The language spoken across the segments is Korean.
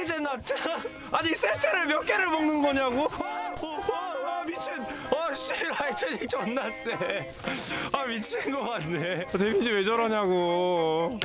아이젠나트? 아니 세트를 몇 개를 먹는 거냐고? 미친. 씨 라이트닝 존나 세. 미친 거 같네. 데미지 왜 저러냐고.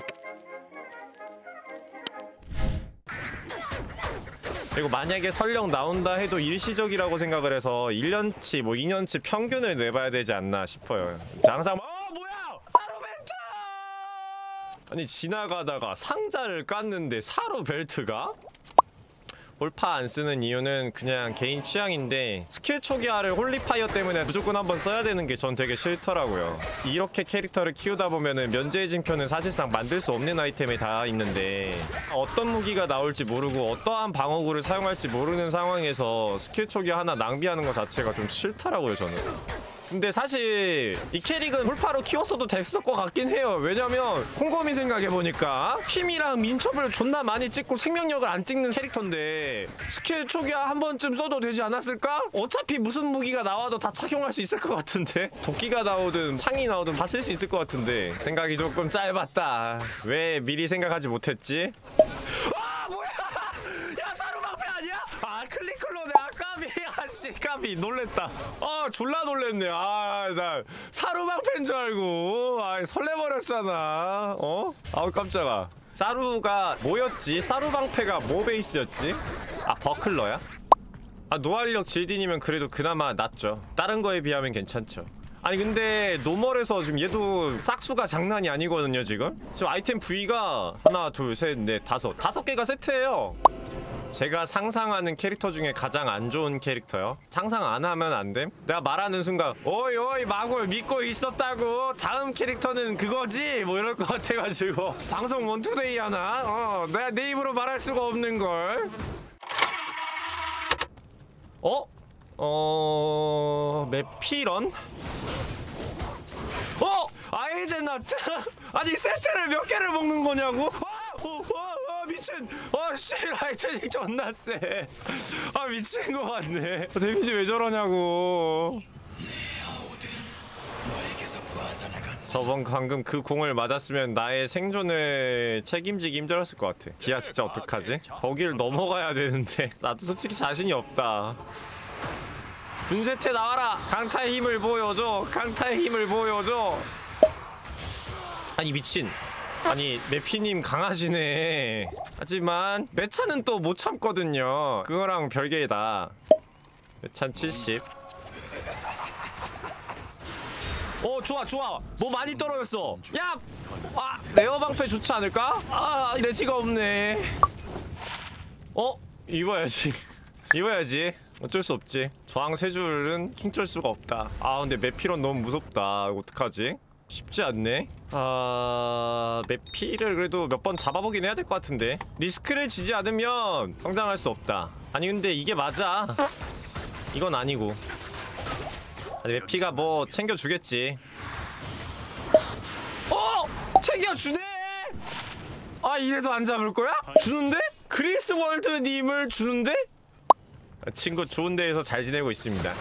그리고 만약에 설령 나온다 해도 일시적이라고 생각을 해서 1년치 뭐 2년치 평균을 내봐야 되지 않나 싶어요. 항상 뭐야! 사루벨트! 아니 지나가다가 상자를 깠는데 사루벨트가? 올파 안 쓰는 이유는 그냥 개인 취향인데 스킬 초기화를 홀리파이어 때문에 무조건 한번 써야 되는 게 전 되게 싫더라고요. 이렇게 캐릭터를 키우다 보면은 면제의 징표는 사실상 만들 수 없는 아이템이 다 있는데 어떤 무기가 나올지 모르고 어떠한 방어구를 사용할지 모르는 상황에서 스킬 초기화 하나 낭비하는 것 자체가 좀 싫더라고요 저는. 근데 사실 이 캐릭은 홀파로 키웠어도 됐을 것 같긴 해요. 왜냐면 곰곰이 생각해보니까 힘이랑 민첩을 존나 많이 찍고 생명력을 안 찍는 캐릭터인데 스킬 초기화 한 번쯤 써도 되지 않았을까? 어차피 무슨 무기가 나와도 다 착용할 수 있을 것 같은데? 도끼가 나오든 창이 나오든 다 쓸 수 있을 것 같은데 생각이 조금 짧았다. 왜 미리 생각하지 못했지? 뭐야! 야 사루방패 아니야? 클리클로네. 까비. 까비 놀랬다. 졸라 놀랬네. 나 사루방패인 줄 알고 설레버렸잖아. 깜짝아. 사루가 뭐였지? 사루방패가 뭐 베이스였지? 버클러야? 노활력 질딘이면 그래도 그나마 낫죠. 다른 거에 비하면 괜찮죠. 아니 근데 노멀에서 지금 얘도 싹수가 장난이 아니거든요 지금? 지금 아이템 부위가 하나 둘 셋 넷 다섯 개가 세트예요. 제가 상상하는 캐릭터 중에 가장 안 좋은 캐릭터요. 상상 안 하면 안 됨? 내가 말하는 순간 오이 마골 믿고 있었다고 다음 캐릭터는 그거지? 뭐 이럴 것 같아가지고 방송 원투데이 하나? 내가 내 입으로 말할 수가 없는걸. 메피런? 아이젠나트? 아니 세트를 몇 개를 먹는 거냐고? 미친. 씨 라이트닝 존나 세. 미친 거 같네. 데미지 왜 저러냐고. 저번 방금 그 공을 맞았으면 나의 생존을 책임지기 힘들었을 것 같아. 디아 진짜 어떡하지? 거길 넘어가야 되는데 나도 솔직히 자신이 없다. 분세태 나와라. 강타의 힘을 보여줘. 강타의 힘을 보여줘. 아니 미친. 아니 메피님 강하시네. 하지만 매차는 또 못 참거든요. 그거랑 별개다. 매찬 70. 좋아. 뭐 많이 떨어졌어. 야! 레어 방패 좋지 않을까? 레지가 없네. 입어야지. 어쩔 수 없지. 저항 세 줄은 킹쩔 수가 없다. 근데 메피론 너무 무섭다. 이거 어떡하지? 쉽지 않네. 메피를 그래도 몇 번 잡아보긴 해야 될 것 같은데 리스크를 지지 않으면 성장할 수 없다. 아니 근데 이게 맞아. 이건 아니고. 메피가 뭐 챙겨주겠지. 챙겨주네. 이래도 안 잡을 거야? 주는데? 그리스 월드님을 주는데? 친구 좋은 데에서 잘 지내고 있습니다.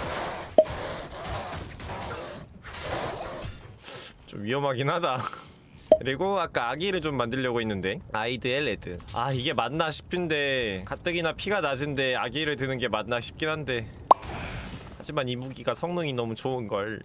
좀 위험하긴 하다. 그리고 아까 아기를 좀 만들려고 했는데 아이드엘 레드. 이게 맞나 싶은데 가뜩이나 피가 낮은데 아기를 드는 게 맞나 싶긴 한데 하지만 이 무기가 성능이 너무 좋은걸.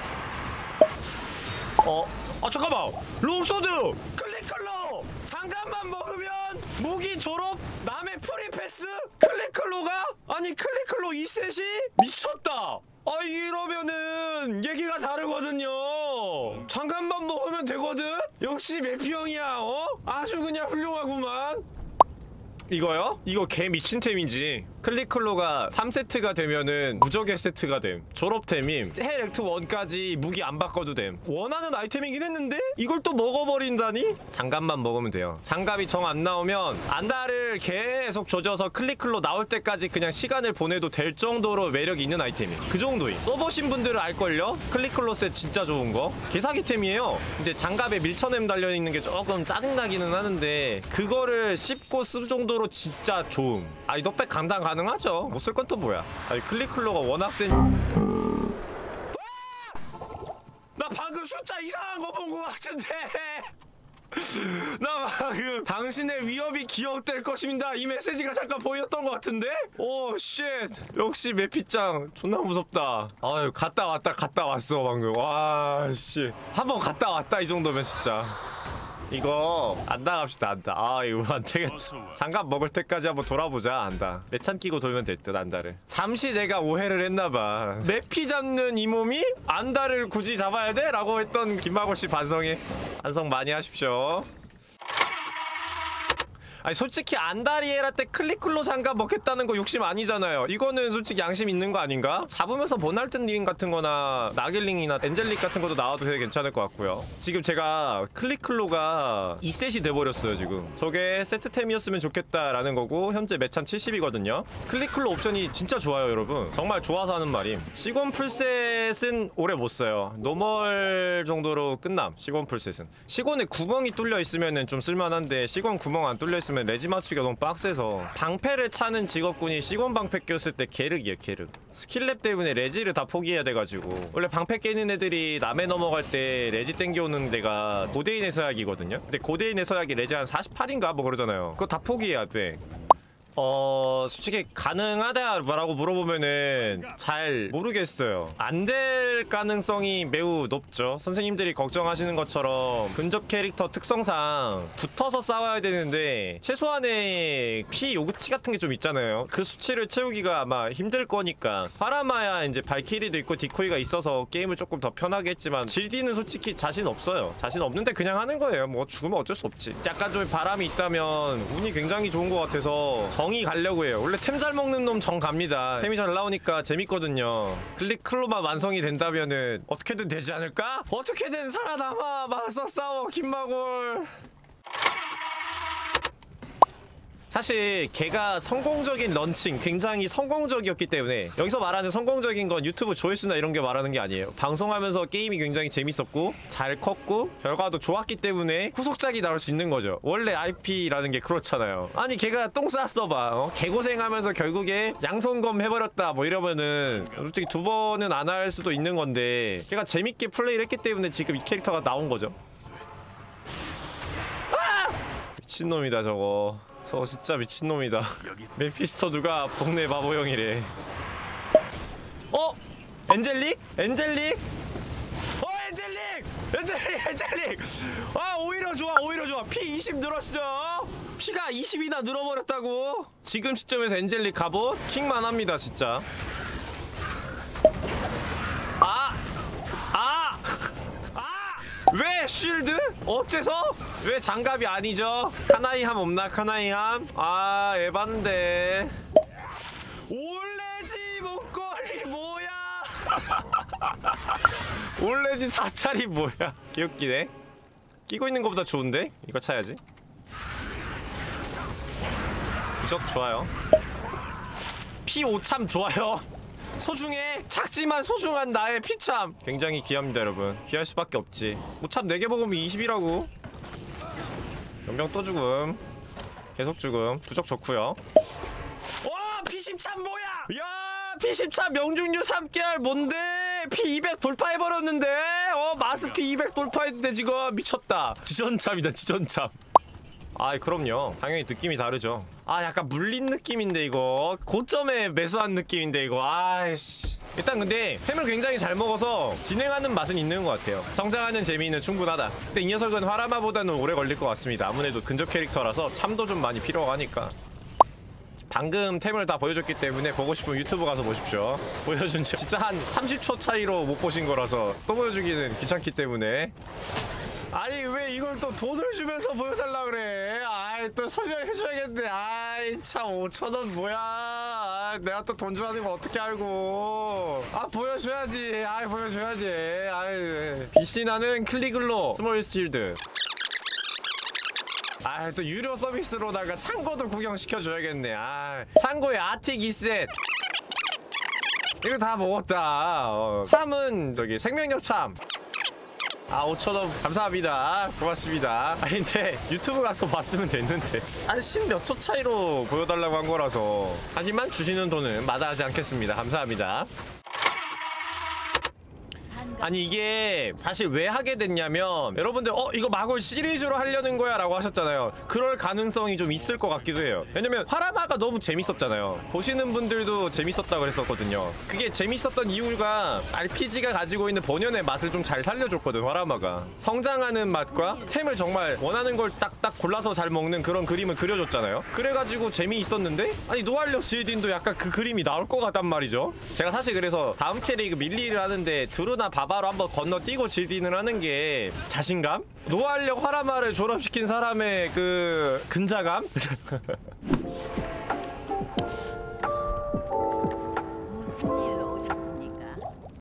잠깐만! 롱소드! 클리클로! 장갑만 먹으면 무기 졸업? 남의 프리패스? 클리클로가? 아니 클리클로 2셋이? 미쳤다! 이러면은 얘기가 다르거든요. 장갑만 먹으면 되거든? 역시 메피 형이야. 아주 그냥 훌륭하구만. 이거요? 이거 개 미친템인지. 클리클로가 3세트가 되면은 무적의 세트가 됨. 졸업템임. 헬 액트 1까지 무기 안 바꿔도 됨. 원하는 아이템이긴 했는데 이걸 또 먹어버린다니? 장갑만 먹으면 돼요. 장갑이 정 안 나오면 안달을 계속 조져서 클리클로 나올 때까지 그냥 시간을 보내도 될 정도로 매력이 있는 아이템이에요. 그 정도임. 써보신 분들은 알걸요? 클리클로 셋 진짜 좋은 거. 개사기템이에요. 이제 장갑에 밀쳐냄 달려있는 게 조금 짜증나기는 하는데 그거를 씹고 쓸 정도로 진짜 좋음. 이 넉백 감당 가능하죠. 못 쓸 건 또 뭐야. 클리클로가 워낙 센. 나 방금 숫자 이상한 거 본 거 같은데. 나 방금 당신의 위협이 기억될 것입니다 이 메시지가 잠깐 보였던 것 같은데? 오 쉣 역시 메피짱 존나 무섭다. 아유 갔다 왔어 방금. 와씨 한번 갔다 왔다 이 정도면 진짜. 이거 안다 갑시다. 안다. 아 이거 안되겠다. 장갑 먹을 때까지 한번 돌아보자. 안다 매찬 끼고 돌면 될 듯. 안다를 잠시 내가 오해를 했나봐. 메피 잡는 이 몸이 안다를 굳이 잡아야 돼? 라고 했던 김마골씨 반성해. 반성 많이 하십시오. 아니 솔직히 안다리에라 때 클리클로 장갑 먹겠다는 거 욕심 아니잖아요. 이거는 솔직히 양심 있는 거 아닌가? 잡으면서 모날튼 링 같은 거나 나길링이나 엔젤릭 같은 것도 나와도 되게 괜찮을 것 같고요. 지금 제가 클리클로가 2셋이 돼버렸어요 지금. 저게 세트템이었으면 좋겠다라는 거고 현재 매찬 70이거든요 클리클로 옵션이 진짜 좋아요 여러분. 정말 좋아서 하는 말임. 시곤 풀셋은 오래 못 써요. 노멀 정도로 끝남. 시곤 풀셋은 시곤에 구멍이 뚫려 있으면은 좀 쓸만한데 시곤 구멍 안 뚫려 있으면 레지 맞추기가 너무 빡세서 방패를 차는 직업군이 시곤 방패 꼈을 때 게륵이에요 게륵. 스킬랩 때문에 레지를 다 포기해야 돼가지고 원래 방패 깨는 애들이 남해 넘어갈 때 레지 땡겨오는 데가 고대인의 서약이거든요. 근데 고대인의 서약이 레지 한 48인가 뭐 그러잖아요. 그거 다 포기해야 돼. 솔직히 가능하다라고 물어보면은 잘 모르겠어요. 안 될 가능성이 매우 높죠. 선생님들이 걱정하시는 것처럼 근접 캐릭터 특성상 붙어서 싸워야 되는데 최소한의 피 요구치 같은 게 좀 있잖아요. 그 수치를 채우기가 아마 힘들 거니까 파라마야 이제 발키리도 있고 디코이가 있어서 게임을 조금 더 편하게 했지만 GD는 솔직히 자신 없어요. 자신 없는데 그냥 하는 거예요. 뭐 죽으면 어쩔 수 없지. 약간 좀 바람이 있다면 운이 굉장히 좋은 것 같아서 정이 가려고 해요. 원래 템 잘 먹는 놈 정 갑니다. 템이 잘 나오니까 재밌거든요. 클리클로만 완성이 된다면은 어떻게든 되지 않을까? 어떻게든 살아남아. 맞서 싸워 김마골. 사실 걔가 성공적인 런칭 굉장히 성공적이었기 때문에 여기서 말하는 성공적인 건 유튜브 조회수나 이런 게 말하는 게 아니에요. 방송하면서 게임이 굉장히 재밌었고 잘 컸고 결과도 좋았기 때문에 후속작이 나올 수 있는 거죠. 원래 IP라는 게 그렇잖아요. 아니 걔가 똥 쌌어 봐. 개고생하면서 결국에 양손검 해버렸다 뭐 이러면은 솔직히 두 번은 안 할 수도 있는 건데 걔가 재밌게 플레이를 했기 때문에 지금 이 캐릭터가 나온 거죠. 아! 미친놈이다 저거. 저거 진짜 미친놈이다. 메피스토 누가 동네 바보형이래. 엔젤릭? 엔젤릭? 엔젤릭! 아 오히려 좋아. 피 20 늘었어. 피가 20이나 늘어버렸다고. 지금 시점에서 엔젤릭 갑옷 킹만 합니다 진짜. 왜 쉴드? 어째서? 왜 장갑이 아니죠? 카나이함 없나? 카나이함? 아 에반데. 올레지 목걸이 뭐야? 올레지 사찰이 뭐야? 귀엽기네. 끼고 있는 것보다 좋은데? 이거 차야지. 부적 좋아요. P5참 좋아요. 소중해. 작지만 소중한 나의 피참 굉장히 귀합니다 여러분. 귀할 수밖에 없지. 뭐참 4개 먹으면 20이라고. 연병 또 죽음. 계속 죽음. 부적 좋구요. 와 P10참 뭐야. 야 P10참 명중률 3개월 뭔데. P200 돌파해버렸는데. 마스 P200 돌파했는데 지금 미쳤다. 지전참이다 지전참. 아이 그럼요. 당연히 느낌이 다르죠. 아 약간 물린 느낌인데 이거 고점에 매수한 느낌인데 이거. 아이씨. 일단 근데 템을 굉장히 잘 먹어서 진행하는 맛은 있는 것 같아요. 성장하는 재미는 충분하다. 근데 이 녀석은 화라마보다는 오래 걸릴 것 같습니다. 아무래도 근접 캐릭터라서 참도 좀 많이 필요하고 하니까. 방금 템을 다 보여줬기 때문에 보고 싶으면 유튜브 가서 보십시오. 보여준 지 진짜 한 30초 차이로 못 보신 거라서 또 보여주기는 귀찮기 때문에. 아니 왜 이걸 또 돈을 주면서 보여달라 그래. 아이 또 설명해줘야겠네. 아이 참 5,000원 뭐야. 아, 내가 또 돈 주라는 거 어떻게 알고. 아 보여줘야지. 아이 보여줘야지. 아이 비씨나는 클리글로 스몰 실드. 아 또 유료 서비스로다가 창고도 구경시켜줘야겠네. 아 창고에 아틱 2셋 이거 다 먹었다. 참은 저기 생명력 참. 아 5,000원 감사합니다. 고맙습니다. 아니 근데 유튜브 가서 봤으면 됐는데 한 10몇 초 차이로 보여달라고 한 거라서. 하지만 주시는 돈은 마다하지 않겠습니다. 감사합니다. 아니 이게 사실 왜 하게 됐냐면 여러분들 이거 마골 시리즈로 하려는 거야 라고 하셨잖아요. 그럴 가능성이 좀 있을 것 같기도 해요. 왜냐면 화라마가 너무 재밌었잖아요. 보시는 분들도 재밌었다 그랬었거든요. 그게 재밌었던 이유가 RPG가 가지고 있는 본연의 맛을 좀 잘 살려줬거든. 화라마가 성장하는 맛과 템을 정말 원하는 걸 딱딱 골라서 잘 먹는 그런 그림을 그려줬잖아요. 그래가지고 재미있었는데 아니 노알력 질딘도 약간 그 그림이 나올 것 같단 말이죠. 제가 사실 그래서 다음 캐릭 밀리를 하는데 드루나 바바로 한번 건너뛰고 질딘을 하는 게 자신감? 노알력 화라마를 졸업시킨 사람의 그 근자감?